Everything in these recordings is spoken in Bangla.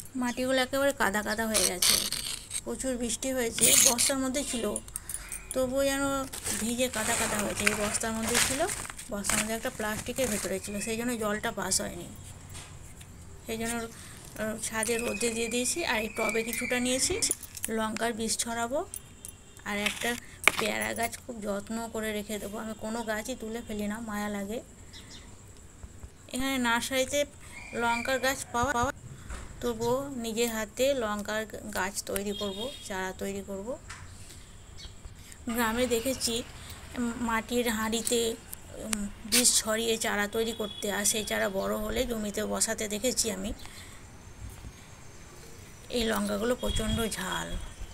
মাটিগুলো একেবারে কাদা কাদা হয়ে গেছে, প্রচুর বৃষ্টি হয়েছে, বস্তার মধ্যে ছিল তবুও যেন ভিজে কাদা কাদা হয়েছে। এই বস্তার মধ্যে ছিল, বস্তার মধ্যে একটা প্লাস্টিকের ভেতরে ছিল, সেই জন্য জলটা পাস হয়নি। সেই জন্য ছাদে রোদে দিয়ে দিয়েছি। আর এই টবে কিছুটা নিয়েছি, লঙ্কার বীজ ছড়াবো। আর একটা পেয়ারা গাছ খুব যত্ন করে রেখে দেবো। আমি কোনো গাছই তুলে ফেলি না, মায়া লাগে। এখানে নার্সারিতে লঙ্কার গাছ পাওয়া তবুও নিজের হাতে লঙ্কার গাছ তৈরি করব, চারা তৈরি করব। গ্রামে দেখেছি মাটির হাঁড়িতে বীজ ছড়িয়ে চারা তৈরি করতে, আর সেই চারা বড় হলে জমিতে বসাতে দেখেছি আমি। এই লঙ্কাগুলো প্রচণ্ড ঝাল,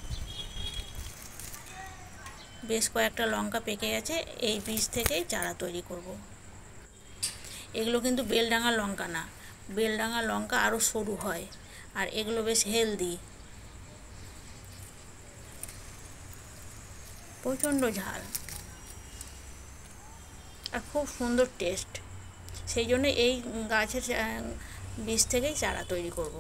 বেশ কয়েকটা লঙ্কা পেকে গেছে। এই বীজ থেকেই চারা তৈরি করব। এগুলো কিন্তু বেলডাঙা লঙ্কা না, বেলডাঙা লঙ্কা আরও সরু হয়, আর এগুলো বেশ হেলদি। প্রচণ্ড ঝাল আর খুব সুন্দর টেস্ট। সেই জন্য এই গাছের বীজ থেকেই চারা তৈরি করব।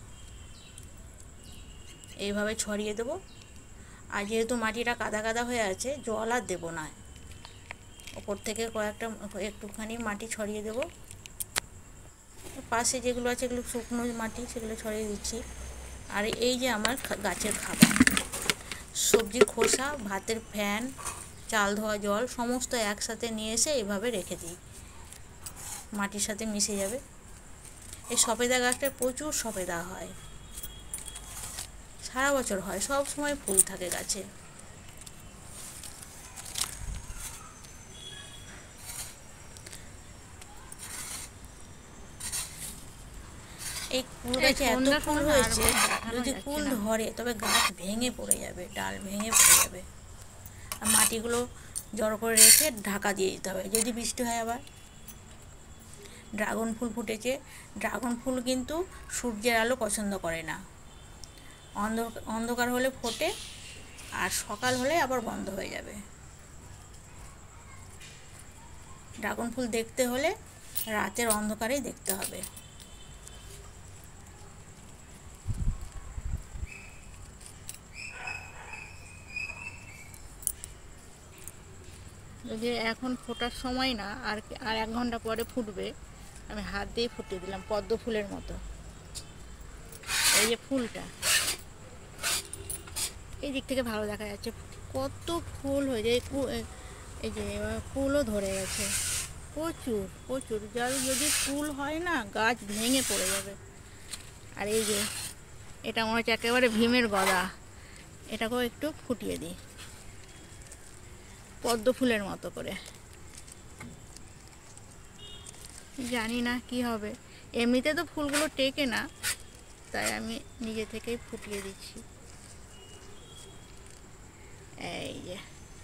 এইভাবে ছড়িয়ে দেবো। আর যেহেতু মাটিটা কাদা কাদা হয়ে আছে, জল আর দেবো না, ওপর থেকে একটুখানি মাটি ছড়িয়ে দেবো। পাশে যেগুলো আছে এগুলো শুকনো মাটি, সেগুলো ছড়িয়ে দিচ্ছি। আর এই যে আমার গাছের খাবার, সবজির খোসা, ভাতের ফ্যান, চাল ধোয়া জল সমস্ত একসাথে নিয়ে এসে এইভাবে রেখে দিই, মাটির সাথে মিশে যাবে। এই সবেদা গাছটায় প্রচুর সবেদা হয়, সারা বছর হয়, সব সময় ফুল থাকে গাছে। এই কুল গাছে এত ফুল হয়েছে, যদি কুল ধরে তবে গাছ ভেঙে পড়ে যাবে, ডাল ভেঙে পড়ে যাবে। আর মাটিগুলো জড়ো করে রেখে ঢাকা দিয়ে দিতে হবে যদি বৃষ্টি হয়। আবার ড্রাগন ফুল ফুটেছে। ড্রাগন ফুল কিন্তু সূর্যের আলো পছন্দ করে না, অন্ধকার হলে ফোটে, আর সকাল হলে আবার বন্ধ হয়ে যাবে। ড্রাগন ফুল দেখতে হলে রাতের অন্ধকারেই দেখতে হবে। যদি এখন ফোটার সময় না, আর 1 ঘন্টা পরে ফুটবে, আমি হাত দিয়ে ফুটিয়ে দিলাম পদ্ম ফুলের মতো। এই যে ফুলটা, এই দিক থেকে ভালো দেখা যাচ্ছে কত ফুল হয়ে যায়। এই যে ফুলও ধরে গেছে, প্রচুর প্রচুর। যদি ফুল হয় না, গাছ ভেঙে পড়ে যাবে। আর এই যে এটা মনে হচ্ছে একেবারে ভীমের গদা, এটাকেও একটু ফুটিয়ে দিই পদ্ম ফুলের মতো করে। জানি না কি হবে, এমনিতে তো ফুলগুলো টেকে না, তাই আমি নিজে থেকেই ফুটিয়ে দিচ্ছি। এই যে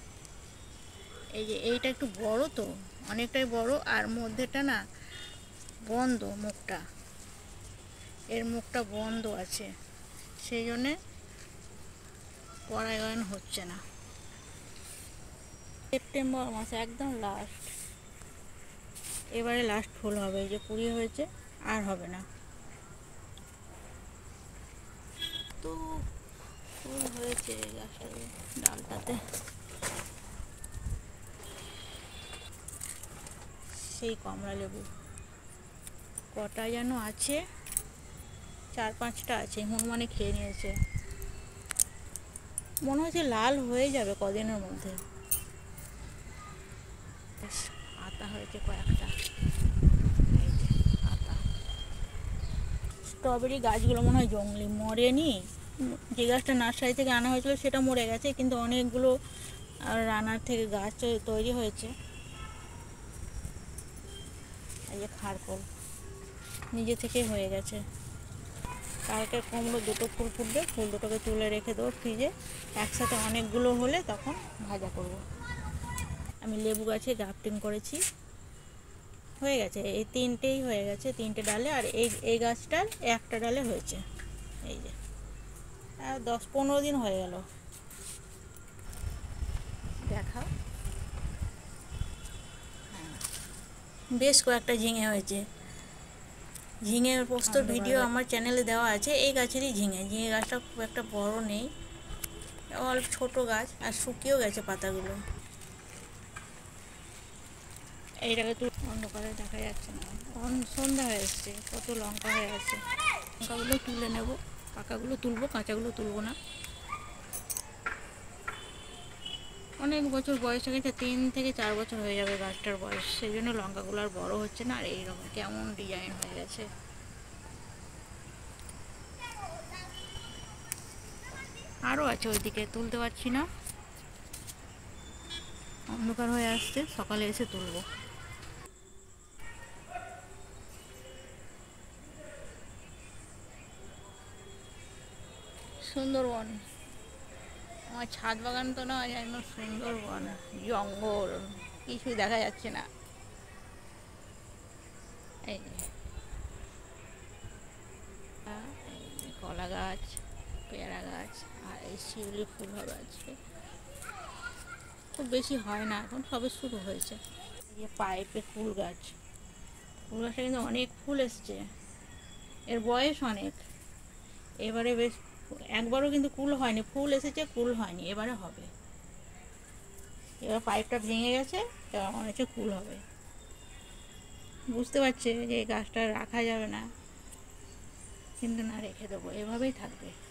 এইটা একটু বড়, তো অনেকটাই বড়, আর মধ্যেটা না বন্ধ, মুখটা, এর মুখটা বন্ধ আছে, সেই জন্যে পরাগায়ন হচ্ছে না। সেপ্টেম্বর মাসে একদম লাস্ট, এবারে লাস্ট ফুল হবে। এই যে কুড়ি হয়েছে, আর হবে না। তো ফুল হয়েছে গাছটাতে, ডালটাতে। সেই কমলা লেবু কটা যেন আছে, 4-5টা আছে, হনুমানে খেয়ে নিয়েছে। মনে হচ্ছে লাল হয়ে যাবে কদিনের মধ্যে। আতা হয়েছে কয়েকটা, এই যে আতা। স্ট্রবেরি গাছগুলো মনে হয় জঙ্গলি, মরেনি। যে গাছটা নার্সারি থেকে আনা হয়েছিল সেটা মরে গেছে, কিন্তু অনেকগুলো রানার থেকে গাছ তৈরি হয়েছে। এই যে খারকোল নিজে থেকেই হয়ে গেছে। কালকে কুমড়ো 2টো ফুল ফুটবে, ফুল দুটোকে তুলে রেখে দেবো ফ্রিজে, একসাথে অনেকগুলো হলে তখন ভাজা করব। আমি লেবু গাছে গ্রাফটিং করেছি, হয়ে গেছে, এই 3টেই হয়ে গেছে, 3টে ডালে। আর এই গাছটার একটা ডালে হয়েছে। এই যে 10-15 দিন হয়ে গেল। দেখাও, বেশ কয়েকটা ঝিঙে হয়েছে। ঝিঙে পোস্তর ভিডিও আমার চ্যানেলে দেওয়া আছে। এই গাছেরই ঝিঙে গাছটা খুব একটা বড় নেই, অল্প ছোট গাছ, আর শুকিয়েও গেছে পাতাগুলো। এইটাকে তো অন্ধকারে দেখা যাচ্ছে না, সন্ধ্যা হয়ে এসছে, কত লঙ্কা হয়ে আছে। লঙ্কাগুলো তুলে নেব, পাকাগুলো তুলবো, কাঁচাগুলো তুলবো না। অনেক বছর বয়স হয়ে গেছে, 3 থেকে 4 বছর হয়ে যাবে গাছটার বয়স, সেই জন্য লঙ্কাগুলো আর বড়ো হচ্ছে না। আর এইরকম কেমন ডিজাইন হয়ে গেছে। আরও আছে, ওইদিকে তুলতে পারছি না, অন্ধকার হয়ে আসছে, সকালে এসে তুলবো। সুন্দরবন, আমার ছাদ বাগান তো নয়, একদম সুন্দরবন, জঙ্গল, কিছুই দেখা যাচ্ছে না। এই কলা গাছ, পেয়ারা গাছ, আর এই শিউলি ফুল হবে আজকে, খুব বেশি হয় না এখন, সবে শুরু হয়েছে। এই যে পাইপে ফুল গাছ, ফুল গাছটা কিন্তু অনেক ফুল এসছে, এর বয়স অনেক। এবারে বেশ, একবারও কিন্তু কুল হয়নি, ফুল এসেছে কুল হয়নি, এবারে হবে। এবার পাইপটা ভেঙে গেছে, এবার মনে হচ্ছে কুল হবে। বুঝতে পারছে যে এই গাছটা রাখা যাবে না, কিন্তু না, রেখে দেবো, এভাবেই থাকবে।